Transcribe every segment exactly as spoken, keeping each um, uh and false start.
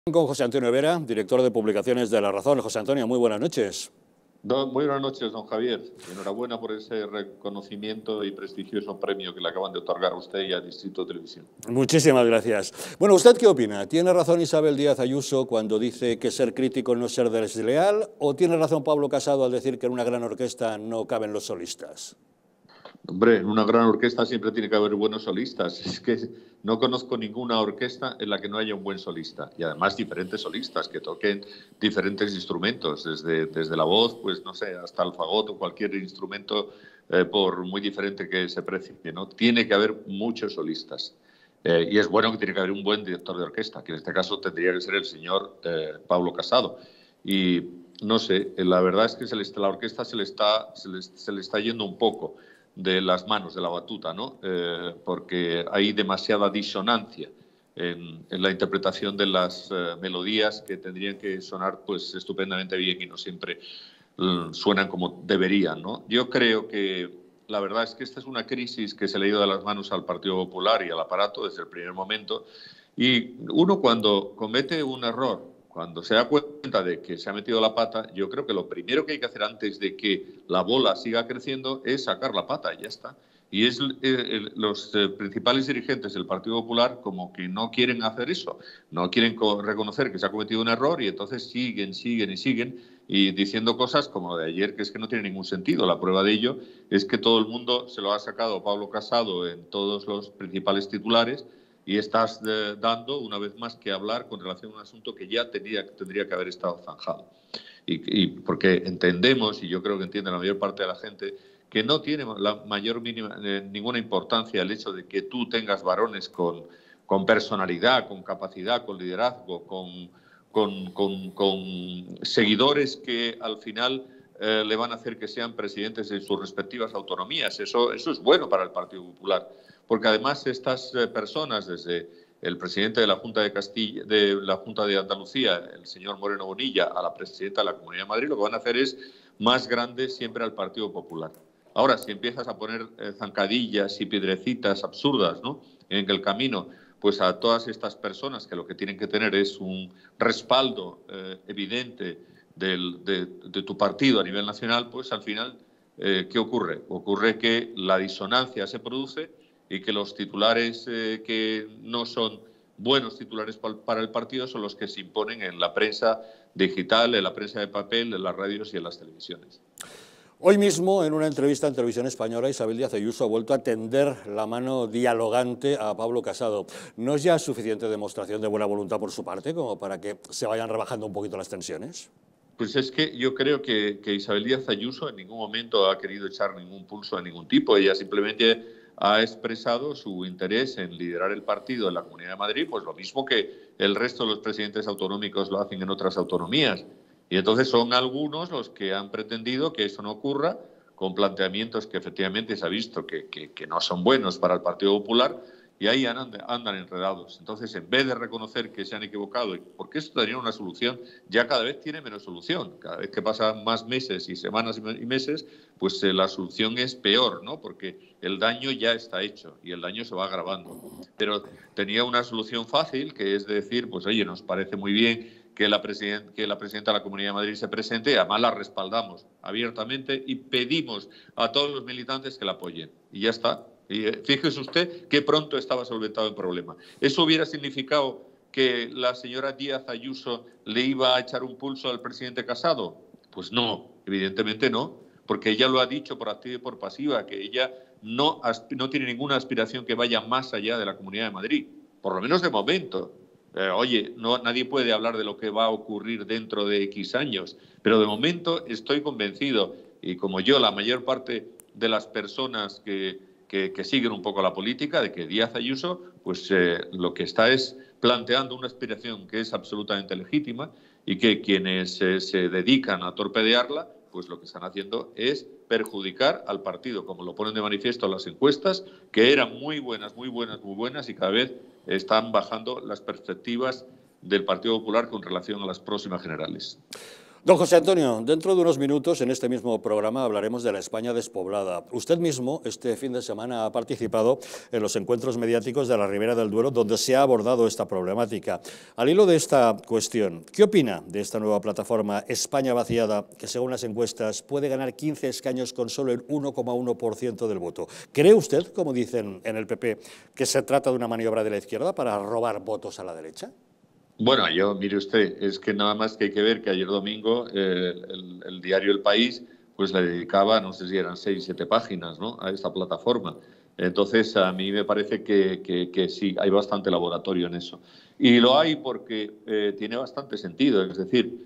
Con José Antonio Vera, director de publicaciones de La Razón. José Antonio, muy buenas noches. Don, muy buenas noches, don Javier. Enhorabuena por ese reconocimiento y prestigioso premio que le acaban de otorgar a usted y a Distrito Televisión. Muchísimas gracias. Bueno, ¿usted qué opina? ¿Tiene razón Isabel Díaz Ayuso cuando dice que ser crítico no es ser desleal? ¿O tiene razón Pablo Casado al decir que en una gran orquesta no caben los solistas? Hombre, en una gran orquesta siempre tiene que haber buenos solistas. Es que no conozco ninguna orquesta en la que no haya un buen solista. Y además diferentes solistas que toquen diferentes instrumentos, desde, desde la voz, pues no sé, hasta el fagot o cualquier instrumento, eh, por muy diferente que se precie, ¿no? Tiene que haber muchos solistas. Eh, y es bueno que tiene que haber un buen director de orquesta, que en este caso tendría que ser el señor eh, Pablo Casado. Y no sé, la verdad es que se le, la orquesta se le, está, se, le, se le está yendo un poco de las manos de la batuta, ¿no? Eh, porque hay demasiada disonancia en, en la interpretación de las eh, melodías que tendrían que sonar pues estupendamente bien y no siempre eh, suenan como deberían, ¿no? Yo creo que la verdad es que esta es una crisis que se le ha ido de las manos al Partido Popular y al aparato desde el primer momento, y uno cuando comete un error, cuando se da cuenta de que se ha metido la pata, yo creo que lo primero que hay que hacer antes de que la bola siga creciendo es sacar la pata, y ya está. Y es eh, los eh, principales dirigentes del Partido Popular como que no quieren hacer eso, no quieren reconocer que se ha cometido un error y entonces siguen, siguen y siguen y diciendo cosas como de ayer, que es que no tiene ningún sentido. La prueba de ello es que todo el mundo se lo ha sacado Pablo Casado en todos los principales titulares, y estás eh, dando una vez más que hablar con relación a un asunto que ya tendría, tendría que haber estado zanjado. Y, y porque entendemos, y yo creo que entiende la mayor parte de la gente, que no tiene la mayor mínima, eh, ninguna importancia el hecho de que tú tengas varones con, con personalidad, con capacidad, con liderazgo, con, con, con, con seguidores que al final eh, le van a hacer que sean presidentes de sus respectivas autonomías. Eso, eso es bueno para el Partido Popular, porque además estas eh, personas, desde el presidente de la Junta de Castilla, de la Junta de Andalucía, el señor Moreno Bonilla, a la presidenta de la Comunidad de Madrid, lo que van a hacer es más grande siempre al Partido Popular. Ahora, si empiezas a poner eh, zancadillas y piedrecitas absurdas, ¿no?, en el camino, pues a todas estas personas que lo que tienen que tener es un respaldo eh, evidente del, de, de tu partido a nivel nacional, pues al final, eh, ¿qué ocurre? Ocurre que la disonancia se produce y que los titulares eh, que no son buenos titulares para el partido son los que se imponen en la prensa digital, en la prensa de papel, en las radios y en las televisiones. Hoy mismo, en una entrevista en Televisión Española, Isabel Díaz Ayuso ha vuelto a tender la mano dialogante a Pablo Casado. ¿No es ya suficiente demostración de buena voluntad por su parte como para que se vayan rebajando un poquito las tensiones? Pues es que yo creo que, que Isabel Díaz Ayuso en ningún momento ha querido echar ningún pulso a ningún tipo. Ella simplemente ha expresado su interés en liderar el partido en la Comunidad de Madrid, pues lo mismo que el resto de los presidentes autonómicos lo hacen en otras autonomías. Y entonces son algunos los que han pretendido que eso no ocurra, con planteamientos que efectivamente se ha visto que, que, que no son buenos para el Partido Popular, y ahí andan, andan enredados. Entonces, en vez de reconocer que se han equivocado, porque esto tendría una solución, ya cada vez tiene menos solución. Cada vez que pasan más meses y semanas y meses, pues eh, la solución es peor, ¿no?, porque el daño ya está hecho y el daño se va agravando. Pero tenía una solución fácil, que es decir, pues oye, nos parece muy bien que la, que la presidenta de la Comunidad de Madrid se presente, además la respaldamos abiertamente y pedimos a todos los militantes que la apoyen. Y ya está. Y fíjese usted qué pronto estaba solventado el problema. ¿Eso hubiera significado que la señora Díaz Ayuso le iba a echar un pulso al presidente Casado? Pues no, evidentemente no, porque ella lo ha dicho por activa y por pasiva, que ella no, no tiene ninguna aspiración que vaya más allá de la Comunidad de Madrid, por lo menos de momento. Eh, oye, no, nadie puede hablar de lo que va a ocurrir dentro de X años, pero de momento estoy convencido, y como yo, la mayor parte de las personas que Que, que siguen un poco la política, de que Díaz Ayuso pues eh, lo que está es planteando una aspiración que es absolutamente legítima, y que quienes eh, se dedican a torpedearla, pues lo que están haciendo es perjudicar al partido, como lo ponen de manifiesto las encuestas, que eran muy buenas, muy buenas, muy buenas, y cada vez están bajando las perspectivas del Partido Popular con relación a las próximas generales. Don José Antonio, dentro de unos minutos en este mismo programa hablaremos de la España despoblada. Usted mismo este fin de semana ha participado en los encuentros mediáticos de la Ribera del Duero donde se ha abordado esta problemática. Al hilo de esta cuestión, ¿qué opina de esta nueva plataforma España vaciada que según las encuestas puede ganar quince escaños con solo el uno coma uno por ciento del voto? ¿Cree usted, como dicen en el P P, que se trata de una maniobra de la izquierda para robar votos a la derecha? Bueno, yo, mire usted, es que nada más que hay que ver que ayer domingo eh, el, el diario El País pues le dedicaba, no sé si eran seis, siete páginas, ¿no?, a esta plataforma. Entonces, a mí me parece que, que, que sí, hay bastante laboratorio en eso. Y lo hay porque eh, tiene bastante sentido, es decir,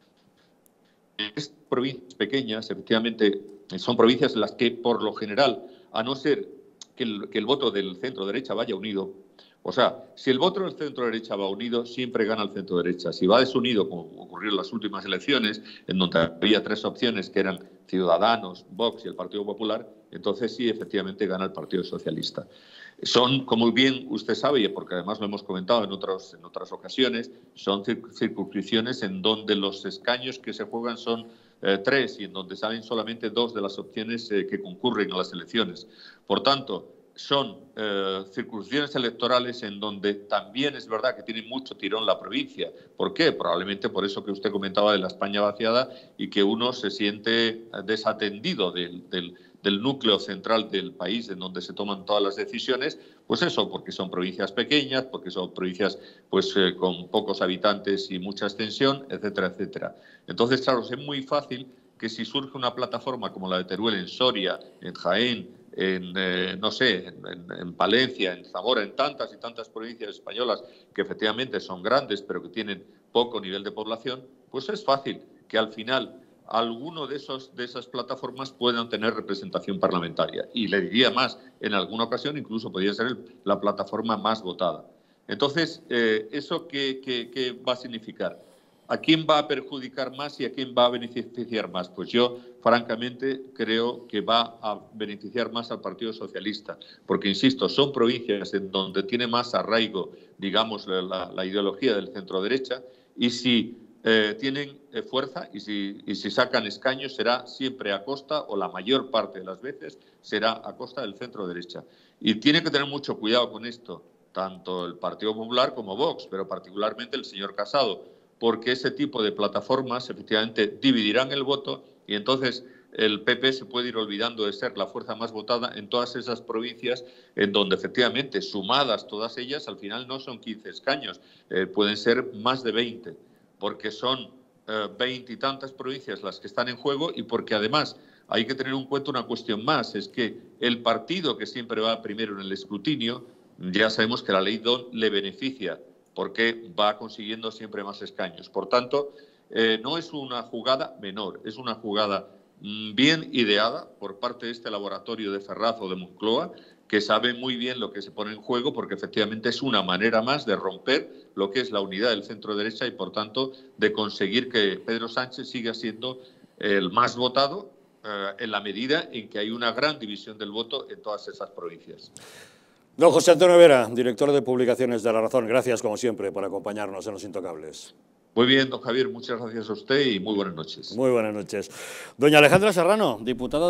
estas provincias pequeñas, efectivamente, son provincias en las que, por lo general, a no ser que el, que el voto del centro-derecha vaya unido, o sea, si el voto del centro-derecha va unido, siempre gana el centro-derecha. Si va desunido, como ocurrió en las últimas elecciones, en donde había tres opciones que eran Ciudadanos, Vox y el Partido Popular, entonces sí, efectivamente, gana el Partido Socialista. Son, como bien usted sabe, porque además lo hemos comentado en, otros, en otras ocasiones, son circunscripciones en donde los escaños que se juegan son eh, tres y en donde salen solamente dos de las opciones eh, que concurren a las elecciones. Por tanto, son eh, circunscripciones electorales en donde también es verdad que tiene mucho tirón la provincia. ¿Por qué? Probablemente por eso que usted comentaba de la España vaciada y que uno se siente desatendido del, del, del núcleo central del país en donde se toman todas las decisiones, pues eso, porque son provincias pequeñas, porque son provincias pues, eh, con pocos habitantes y mucha extensión, etcétera, etcétera. Entonces, claro, es muy fácil que si surge una plataforma como la de Teruel en Soria, en Jaén, en, eh, no sé, en, en, en Palencia, en Zamora, en tantas y tantas provincias españolas que efectivamente son grandes pero que tienen poco nivel de población, pues es fácil que al final alguno de, esos, de esas plataformas puedan tener representación parlamentaria. Y le diría más, en alguna ocasión incluso podría ser el, la plataforma más votada. Entonces, eh, ¿eso qué, qué, qué va a significar? ¿A quién va a perjudicar más y a quién va a beneficiar más? Pues yo, francamente, creo que va a beneficiar más al Partido Socialista, porque, insisto, son provincias en donde tiene más arraigo, digamos, la, la ideología del centro-derecha, y si eh, tienen eh, fuerza y si, y si sacan escaños será siempre a costa, o la mayor parte de las veces, será a costa del centro-derecha. Y tiene que tener mucho cuidado con esto, tanto el Partido Popular como Vox, pero particularmente el señor Casado, porque ese tipo de plataformas efectivamente dividirán el voto y entonces el P P se puede ir olvidando de ser la fuerza más votada en todas esas provincias en donde efectivamente, sumadas todas ellas, al final no son quince escaños, eh, pueden ser más de veinte, porque son veinte eh, y tantas provincias las que están en juego y porque además hay que tener en cuenta una cuestión más, es que el partido que siempre va primero en el escrutinio, ya sabemos que la ley D O N le beneficia, porque va consiguiendo siempre más escaños. Por tanto, eh, no es una jugada menor, es una jugada mmm, bien ideada por parte de este laboratorio de Ferraz o de Moncloa, que sabe muy bien lo que se pone en juego, porque efectivamente es una manera más de romper lo que es la unidad del centro-derecha y, por tanto, de conseguir que Pedro Sánchez siga siendo el más votado eh, en la medida en que hay una gran división del voto en todas esas provincias. Don José Antonio Vera, director de publicaciones de La Razón, gracias como siempre por acompañarnos en Los Intocables. Muy bien, don Javier, muchas gracias a usted y muy buenas noches. Muy buenas noches. Doña Alejandra Serrano, diputada